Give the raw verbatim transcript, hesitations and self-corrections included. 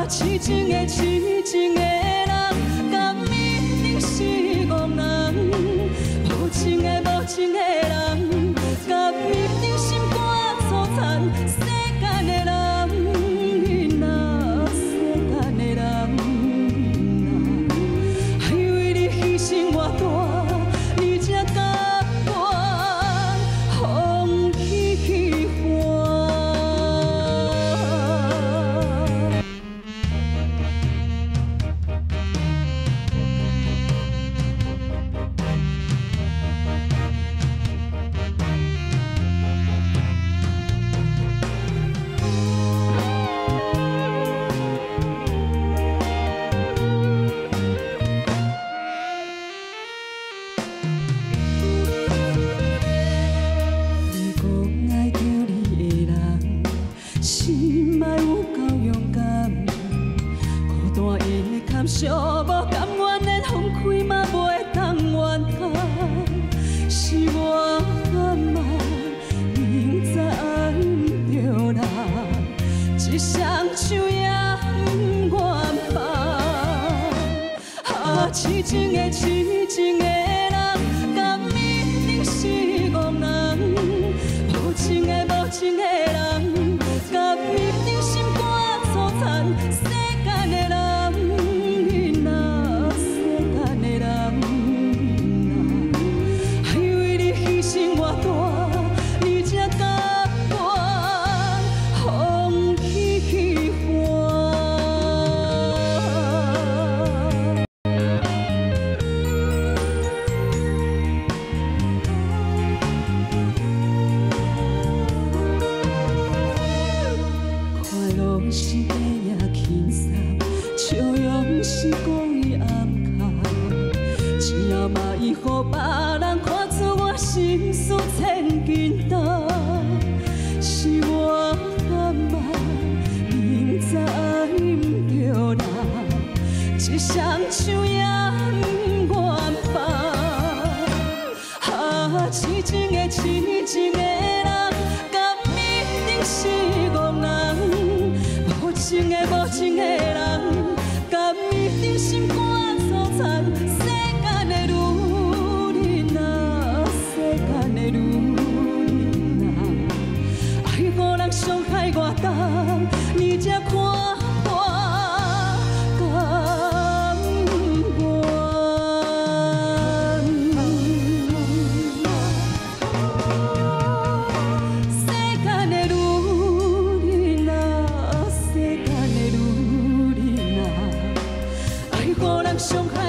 痴情的痴情的人，敢一定是憨人？无情的无情的人，敢一定心肝粗残？世间的人，你若世间的人，你若还为你牺牲偌大，你才甘愿放弃喜欢？ 寂无甘愿，连放开嘛袂当怨叹，是我暗慢，明知爱不着人，一双手也不愿放。啊，痴情的痴情的人，敢一定是憨人？无情的无情的人，敢一定心肝粗残？世间的人。 是白夜轻松，笑容是故意暗藏。只要嘛伊予别人看出我心事千斤重，是我暗慢，明知爱不着人，一双手也不愿放。啊，痴情的痴情的人，敢一定是憨人？ 无情的无情的人，敢一定心肝粗残？世间的女人啊，世间的女人啊，爱予人伤害偌重，你才看破甘愿。世间的女人啊。 伤害。